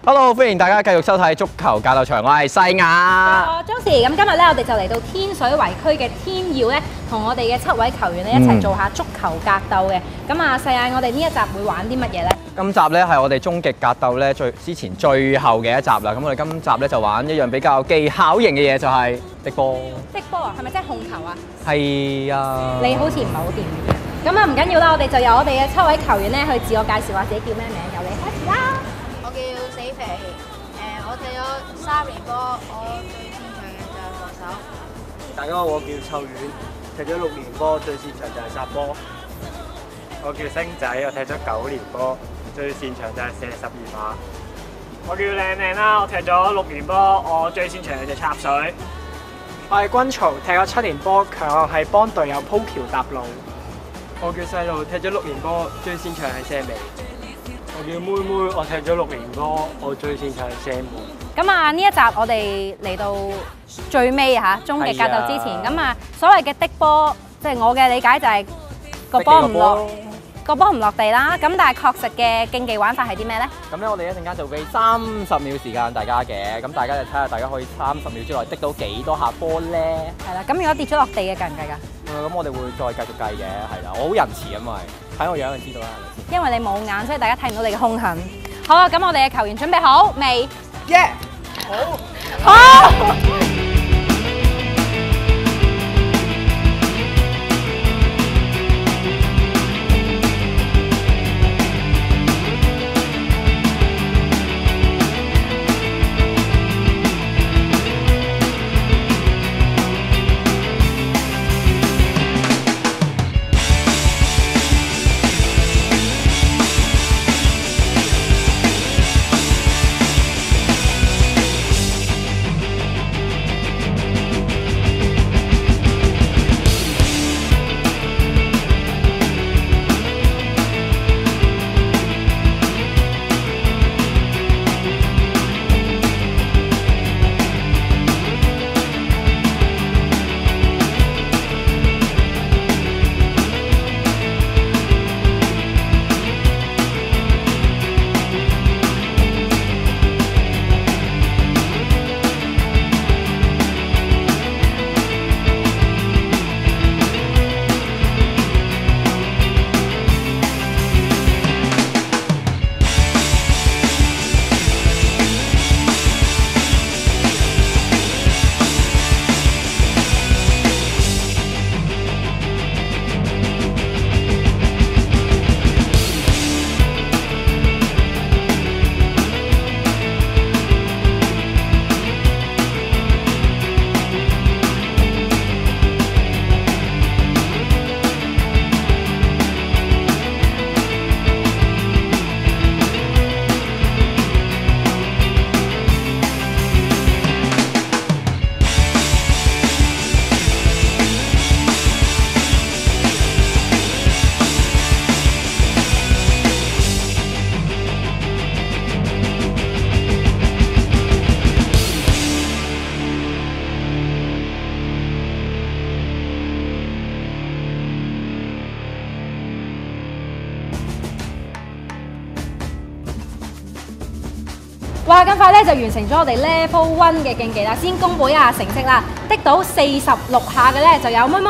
Hello， 歡迎大家繼續收睇足球格鬥場，我係細雅。 我 Josie， 咁今日咧，我哋就嚟到天水圍區嘅天耀咧，同我哋嘅7位球員咧一齊做下足球格鬥嘅。咁啊，細雅，我哋呢一集會玩啲乜嘢咧？ 今集咧係我哋終極格鬥咧之前最後嘅一集啦。咁我哋今集咧就玩一樣比較技巧型嘅嘢，就係滴波。滴波啊？係咪即係控球啊？係啊。你好似唔係好掂。咁啊，唔緊要啦，我哋就由我哋嘅7位球員咧去自我介紹下自己叫咩名，由你開始啦。 我叫死肥，我踢咗3年波，我最擅長嘅就係防守。 大家好，我叫臭丸，踢咗6年波，最擅長就係殺波。我叫星仔，我踢咗9年波，最擅長就係射12碼。 我叫靚靚啦，我踢咗6年波，我最擅長嘅就係插水。 我係軍曹，踢咗7年波，強項係幫隊友鋪橋搭路。 我叫細路，踢咗6年波，最擅長係射眉。我叫妹妹，我踢咗6年波，我最擅長係射門。 咁啊，呢一集我哋嚟到最尾嚇，終極格鬥之前，咁啊，所謂嘅滴波，即係我嘅理解就係個波唔落地啦。咁但係確實嘅競技玩法係啲咩咧？ 咁咧，我哋一陣間就俾30秒時間大家嘅，咁大家就睇下大家可以30秒之內滴到幾多下波咧？係啦，咁如果跌咗落地嘅計唔計㗎？ 咁我哋會再繼續計嘅，係啦，我好仁慈，因為睇我樣就知道啦。 因為你冇眼，所以大家睇唔到你嘅兇狠。好啊，咁我哋嘅球員準備好未？ 耶！ 好。哇！咁快咧就完成咗我哋 Level 1嘅競技啦，先公佈一下成績啦。滴到46下嘅咧就有妹妹，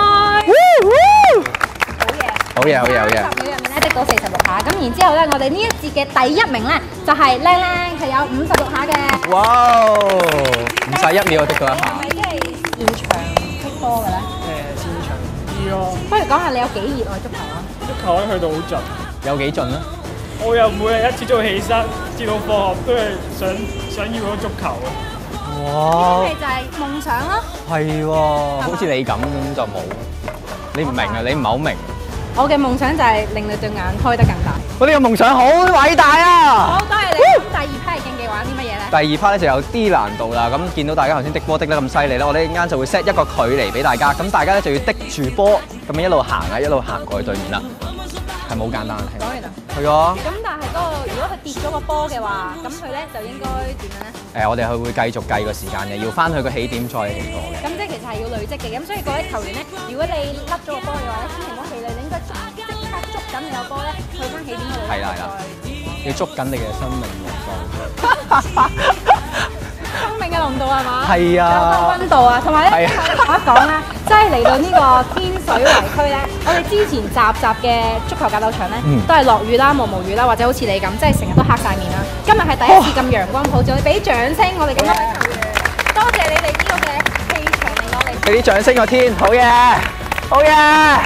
好嘢，好嘢。30秒入面咧滴到46下，咁然之後咧，我哋呢一節嘅第1名咧就係靚靚，係有56下嘅。 哇！唔使1秒就滴到一下。 係咪即係現場滴波嘅咧？ 擅長啲咯。 不如講下你有幾熱愛足球啊？ 足球咧去到好盡。 有幾盡咧？ 我又每日一朝早起身，至到放學都係想要嗰足球啊！ 哇！ 呢個就係夢想咯。 係喎，好似你咁就冇，你唔明啊，你唔係好明。 我嘅夢想就係令你對眼開得更大。 我呢個夢想好偉大啊！ 好，多謝你。咁第2 part 競技玩啲乜嘢咧？ 第2 part 咧就有啲難度啦。咁見到大家頭先滴波滴得咁犀利咧，我哋一陣間就會 set 一個距離俾大家。咁大家咧就要滴住波，咁樣一路行啊，一路行過去對面啦。係冇簡單。 講完啦。 係啊。 咁但係嗰個如果佢跌咗個波嘅話，咁佢咧就應該點樣咧？ 我哋會繼續計個時間嘅，要翻去個起點再嚟過嘅。 咁即係其實係要累積嘅。咁所以各位球員咧，如果你甩咗個波嘅話咧，千祈唔好氣餒，你應該即刻捉緊你個波咧，去翻起點嗰度。 係啦，要捉緊你嘅生命龍數。 生命嘅濃度係嘛？ 係啊， 有分溫度啊，同埋咧，我講一講咧，即係嚟到呢個天水圍區咧，我哋之前集嘅足球格鬥場咧，都係落雨啦、毛毛雨啦，或者好似你咁，即係成日都黑晒面啦。今日係第一次咁陽光普照，我哋俾掌聲我哋咁多位球員，多謝你哋呢個嘅氣場令我哋。 俾啲掌聲個天，好嘢，好嘢！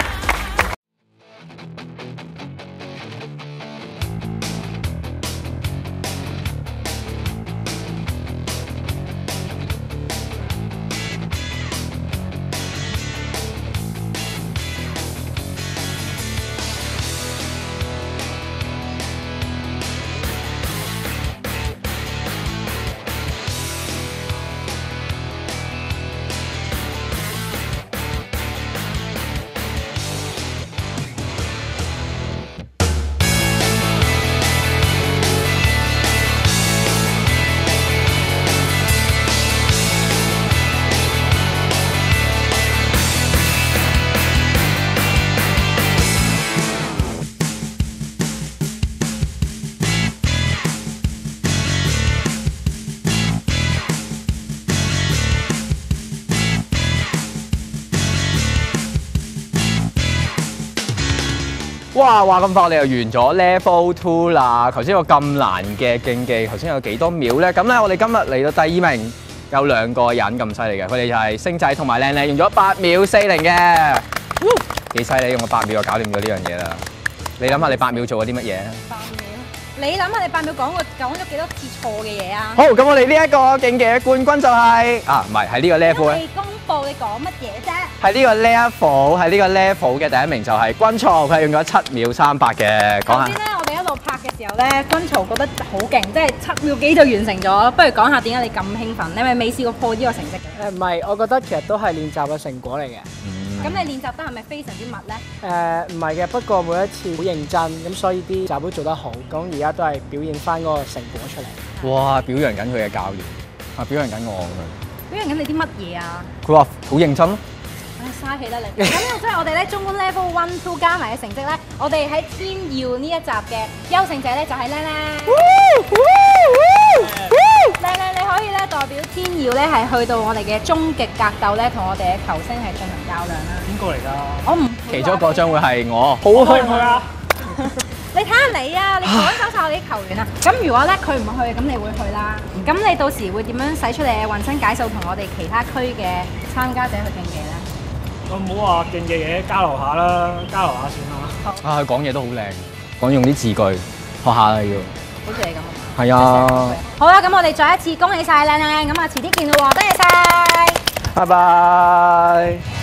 哇！話咁快，我哋又完咗 Level 2啦。頭先個咁難嘅競技，頭先有幾多秒咧？咁咧，我哋今日嚟到第2名，有2個人咁犀利嘅，佢哋就係星仔同埋靚靚，用咗8秒40嘅，幾犀利！用個8秒就搞掂咗呢樣嘢啦。你諗下，你8秒做咗啲乜嘢？8 秒，你諗下，你8秒講咗幾多次錯嘅嘢啊？ 好，咁我哋呢一個競技嘅冠軍就係唔係，係呢個 level 咧。 你講乜嘢啫？ 係呢個 level 嘅第1名就係軍曹，佢係用咗7秒38嘅。講下。 頭先咧，我哋一路拍嘅時候咧，軍曹覺得好勁，即係7秒幾就完成咗。不如講下點解你咁興奮？你係咪未試過破呢個成績嘅？ 唔係，我覺得其實都係練習嘅成果嚟嘅。 咁你練習得係咪非常之密咧？ 唔係嘅，不過每一次好認真，咁所以啲集都做得好。咁而家都係表現翻嗰個成果出嚟。 哇！表揚緊佢嘅教練，表揚緊我咁。 表揚緊你啲乜嘢啊？ 佢話好認真咯。 嘥氣啦你！咁即係我哋咧中官 level 1、2加埋嘅成績咧，我哋喺天耀呢一集嘅優勝者咧就係靚靚。靚靚你可以咧代表天耀咧係去到我哋嘅終極格鬥咧，同我哋嘅球星係進行較量啦。 邊個嚟㗎？ 我唔其中一個將會係我。 好去唔去啊？ 你睇下你啊，你趕走晒我啲球員啊！咁如果咧佢唔去，咁你會去啦。咁你到時會點樣使出你嘅渾身解數，同我哋其他區嘅參加者去競技咧？ 我唔好話競技嘢，交流下啦，交流下算啦。 佢講嘢都好靚，講用啲字句學下啦要。 好似你咁。 係啊。 好啦，咁我哋再一次恭喜晒靚靚，咁啊遲啲見咯喎，多謝晒。 拜拜。